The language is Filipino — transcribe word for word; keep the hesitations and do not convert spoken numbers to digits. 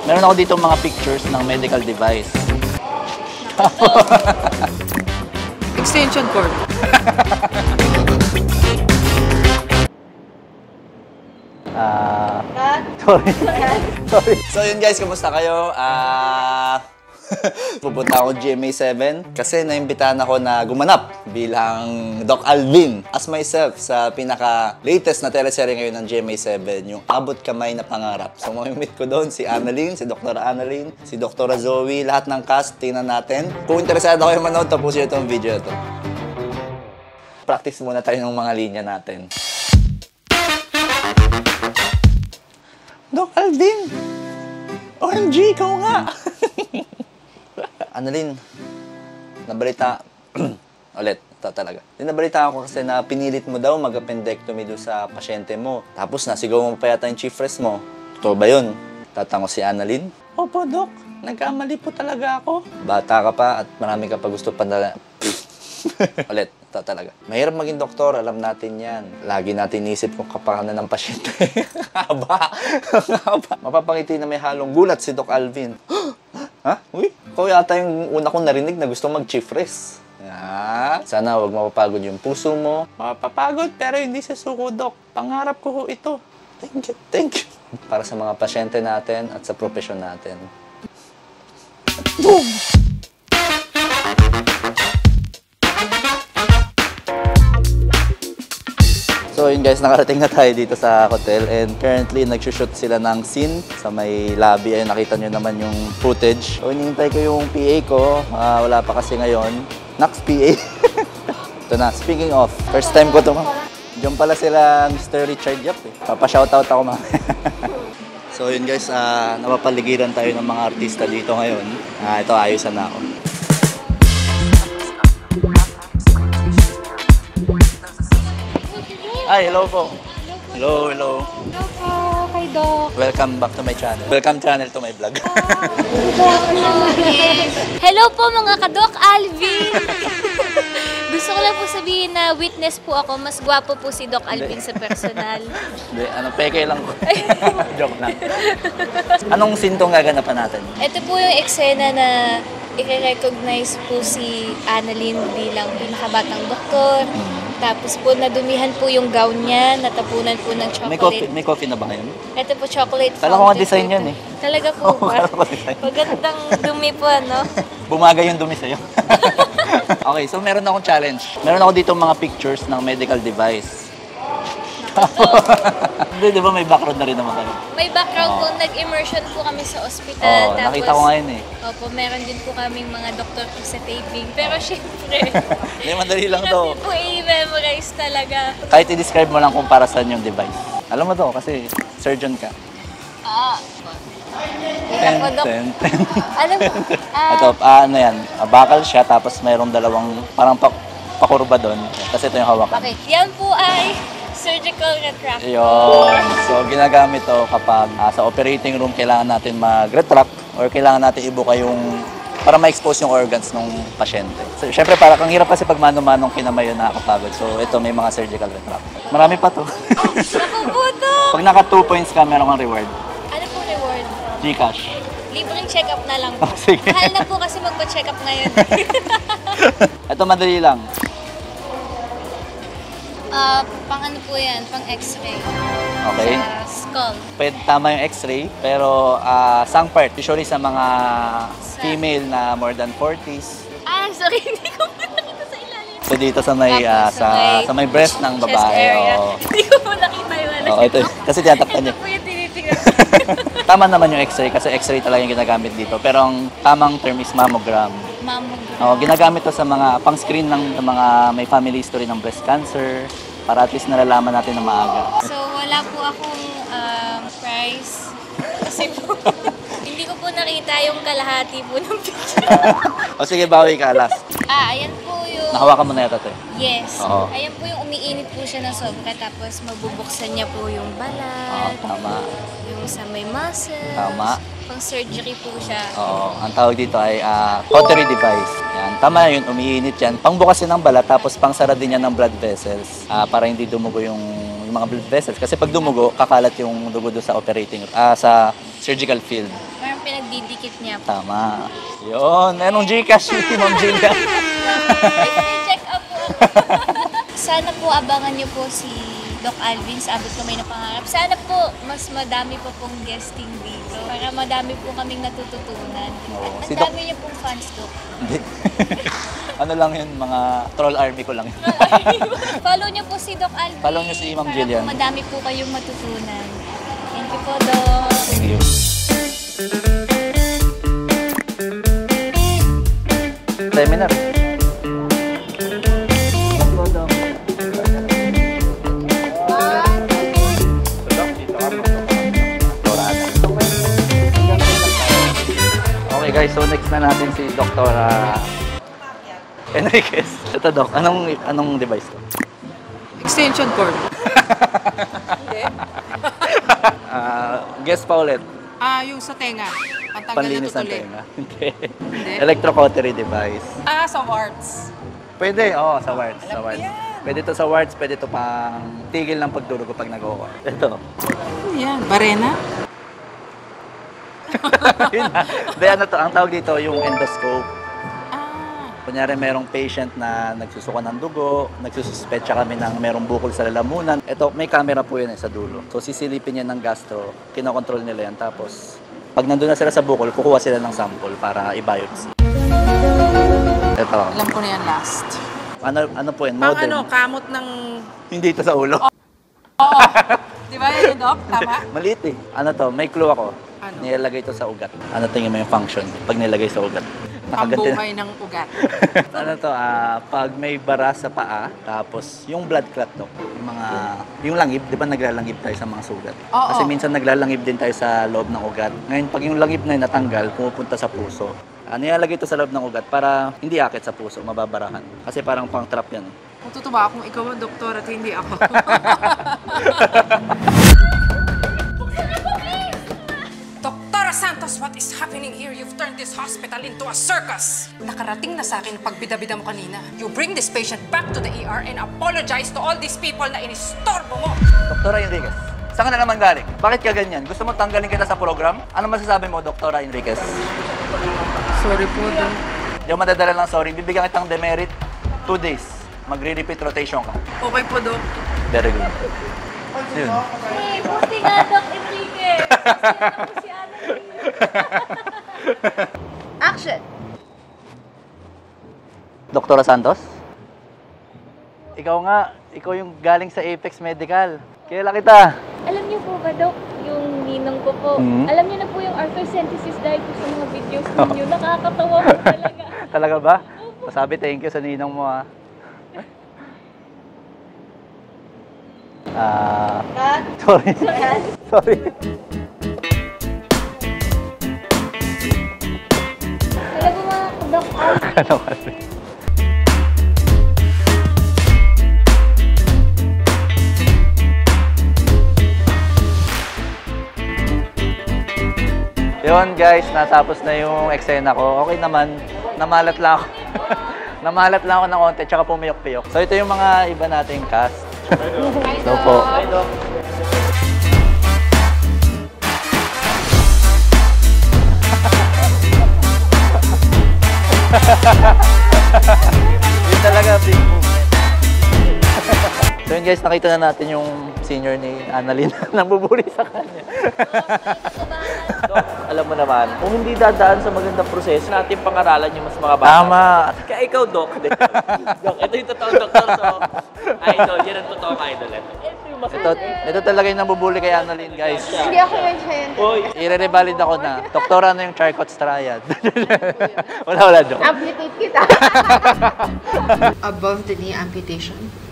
Meron ako dito mga pictures ng medical device. Extension cord. Ah, sorry. Sorry. So yun guys, kumusta kayo? Ah, pupunta ako G M A seven kasi naimbitahan ako na gumanap bilang Doc Alvin as myself sa pinaka-latest na teleserye ngayon ng G M A seven, yung Abot Kamay na Pangarap. So mamimit ko doon si Annalyn, si Doctor Annalyn, si Doctor Zoe, lahat ng cast, tingnan natin. Kung interesado kayo manood, tapusin itong video ito. Practice muna tayo ng mga linya natin. Doc Alvin! O M G, ikaw nga! Annalyn, nabalita... ulit, ito talaga. Nabalita ako kasi na pinilit mo daw mag-appendectomy doon sa pasyente mo. Tapos nasigaw mo pa yata yung chief nurse mo. Totoo ba yun? Tatango si Annalyn. Opo, Doc. Nagkamali po talaga ako. Bata ka pa at marami ka pa gusto pa na... ulit, ito talaga. Mahirap maging doktor, alam natin yan. Lagi natin inisip kung kapakanan ng pasyente. Haba! Haba! Mapapangiti na may halong gulat si Doc Alvin. Ha? Uy, ikaw yata yung una kong narinig na gusto mag-chief nurse. Ah, sana wag mapapagod yung puso mo. Mapapagod pero hindi sa suko, Doc. Pangarap ko ho ito. Thank you, thank you. Para sa mga pasyente natin at sa profesyon natin. Boom! So yun guys, nakarating na tayo dito sa hotel and currently nagsushoot sila ng scene sa may lobby. Ayun, nakita nyo naman yung footage. So hinihintay ko yung P A ko, uh, wala pa kasi ngayon. Next P A. Ito na, speaking of, first time ko ito. Diyan pala sila Mister Richard Yap eh. Papashoutout ako mamaya. So yun guys, uh, napapaligiran tayo ng mga artista dito ngayon. Uh, ito, ayusan na ako. Ay, hello po. Hello, hello. Hello po, kay Doc. Welcome back to my channel. Welcome channel to my vlog. Hello po mga ka-Doc Alvin. Gusto ko lang po sabihin na witness po ako, mas gwapo po si Doc Alvin sa personal. Hindi, ano, peke lang ko. Joke lang. Anong scene tong gaganapan natin? Ito po yung eksena na i-recognize po si Annalyn bilang pinakabatang doktor. Tapos po, nadumihan po yung gown niya, natapunan po ng chocolate. May coffee, may coffee na ba ngayon? Ito po, chocolate fountain. Kala ko nga design yan eh. Talaga po Oo, ba? kala ko design. Magandang dumi po, ano? Bumagay yung dumi sa'yo. Okay, so meron akong challenge. Meron ako dito mga pictures ng medical device. Hindi, di ba may background na rin naman kami? May background po, nag-immersion po kami sa ospital. Oo, nakita ko ngayon eh. Opo, meron din po kaming mga doktor po sa taping. Pero syempre, Hindi, madali lang to. hindi po i-memorize talaga. Kahit i-describe mo lang kung para saan yung device. Alam mo to, kasi surgeon ka. Ah, Ten, Ako, Dok. ten, ten. Alam mo, ah, Ito, ah, ano yan, ah, bakal siya, tapos mayroong dalawang parang pa pakurba doon. Kasi ito yung hawakan. bakit? Yan po ay surgical retractor. Yun. So, ginagamit to kapag ah, sa operating room kailangan natin mag-retract or kailangan natin ibuka yung para ma-expose yung organs ng pasyente. So, syempre, para kang hirap kasi pag mano-manong kinamay yun nakakapagod. So, ito may mga surgical retract. Marami pa to. Naku po, Dok! Pag naka two points ka, meron kang reward. Ano po reward? Gcash. Libreng check-up na lang po. Oh, sige. Mahal na po kasi magpa-check up ngayon. Ito madali lang. Ah, pang ano po yan? Pang x-ray. Okay. Sa skull. Pwede tama yung x-ray, pero uh, sang part, usually sa mga female na more than forties. Ah, sorry, hindi ko po nakita sa ilalim. So dito sa may, Tapos uh, sa sa, may sa may breast ng chest babae. area. Oo. Hindi ko po nakita yung ano. Oo, ito, kasi tinatakpan niya. Ito po yung tinitingnan. Tama naman yung x-ray kasi x-ray talaga yung ginagamit dito. Pero ang tamang term is mammogram. Mammogram. Oo, ginagamit to sa mga pang-screen ng ng mga may family history ng breast cancer para at least nalalaman natin na maaga. So, wala po akong um, price. Kasi po, hindi ko po nakita yung kalahati po ng picture. O sige, bawi ka, last. Ah, ayan po yung... Nahawakan mo na yata ito. Yes. Oo. Ayan po yung umiinit po siya ng sobra. Tapos mabubuksan niya po yung Oo, balat. tama. Yung sa may muscles. Tama. Pang surgery po siya. Oo, ang tawag dito ay uh, cautery device. Yan, tama yun, umiinit yan. Pangbukas yun ng balat, tapos pangsara din yan ng blood vessels uh, para hindi dumugo yung, yung mga blood vessels. Kasi pag dumugo, kakalat yung dugo doon sa operating, uh, sa surgical field. Meron pinagdidikit niya po. Tama. Yun. Anong Gcash ni Ma'am Jillian? May check up po. Sana po abangan niyo po si Doc Alvin sa Abot Kamay na Pangarap. Sana po mas madami po pong guesting dito para madami po kaming natututunan. Oo, At si ang Doc- dami niyo pong fans, Doc. Hindi. Ano lang yun, mga troll army ko lang yun. Follow niyo po si Doc Alvin. Follow niyo si Ma'am Jillian. Para po madami po kayong matutunan. Thank you po, Doc. Thank you. Seminar. Okay guys, so next na natin si Doctor Enriquez. Ito Doc, anong anong device to? Extension cord. Hindi. Ah, guess pa ulit. Ah, yung sa tenga. Pantanggal na Panlinis ng tutuli. tenga. Hindi. Hindi. Electrocautery device. Ah, sa warts. Pwede, oo, sa warts. Sa Alam ko warts. yan. Pwede to sa warts, pwede to pang tigil ng pagdurog ko pag nag-o Ito. Ano yan? Barena? Yun na. Hindi, ano to, ang tawag dito, yung endoscope. Ah. Kunyari, merong patient na nagsusuka ng dugo, nagsususpetsa kami ng merong bukol sa lalamunan. Ito, may camera po yun eh, sa dulo. So, sisilipin yan ng gastro, kinokontrol nila yan. Tapos, pag nandun na sila sa bukol, kukuha sila ng sample para i-biopsy. Ito. Alam ko na yan last. Ano, ano po yan? Pang Modern. ano, kamot ng... Hindi ito sa ulo. Oo. Di ba yun, Doc? Tama? Maliit eh. Ano to? May clue ako. Ano? Nilalagay ito sa ugat. Ano tingin mo yung function pag nilagay sa ugat? Nakaganti na. Pambuhay ng ugat. Ano to? ah pag may bara sa paa, tapos yung blood clot to. Yung mga, yung langib, di ba naglalangib tayo sa mga sugat? Oo. Kasi minsan naglalangib din tayo sa loob ng ugat. Ngayon, pag yung langib na yun natanggal, pumupunta sa puso. Ah, nilalagay ito sa loob ng ugat para hindi akit sa puso, mababarahan. Kasi parang pang trap yan. eh. Matutuwa akong ikaw ang doktor at hindi ako. Doktora Santos, what is happening here? You've turned this hospital into a circus. Nakarating na sa akin pagbida-bida mo kanina. You bring this patient back to the E R and apologize to all these people na inistorbo mo. Doktora Enriquez, saan ka na naman galing? Bakit ka ganyan? Gusto mo tanggalin kita sa program? Ano masasabi mo, Doktora Enriquez? Sorry po, Doc. Hindi ako madadala lang sorry. Bibigyan kitang demerit. Two days. Magre-repeat rotation ka. Okay po, Doc. Very good. Yun. Hey, buti nga, Doc Enrique. Kasi si Annalyn. Action! Doktora Santos? Ikaw nga, ikaw yung galing sa Apex Medical. Kailan kita? Alam niyo po ba, Doc, yung ninong ko po, Mhm. alam niyo na po yung arthrocentesis dahil po sa mga videos ninyo. Nakakatawa po talaga. Talaga ba? Pasabi thank you sa ninong mo ah. Ah, Cut. sorry. Sorry. Alam mo mga Doc Alvin, Ano kasi? Yun guys, natapos na yung eksena ko. Okay naman, namalat lang ako. Namalat lang ako ng konti, tsaka pumiyok-piyok. So ito yung mga iba nating cast. So po. Yun talaga, big move. So yun guys, nakita na natin yung senior ni Annalyn na nambubuli sa kanya. Alam mo naman, kung hindi dadaan sa magandang proseso, Natin pangaralan yung mas mga bata. tama. Kaya ikaw, Doc. Doc, ito yung totoong doktor. So, idol. Yan ang totoong idol. Ito yung mas... Ito, ito talaga yung nambubuli kay Annalyn, guys. hindi ako yun siya yun. Hoy, I-revalid ako na. Doktora na yung Charcot's Triad. wala, wala, joke. Amputate kita. Above the knee amputation.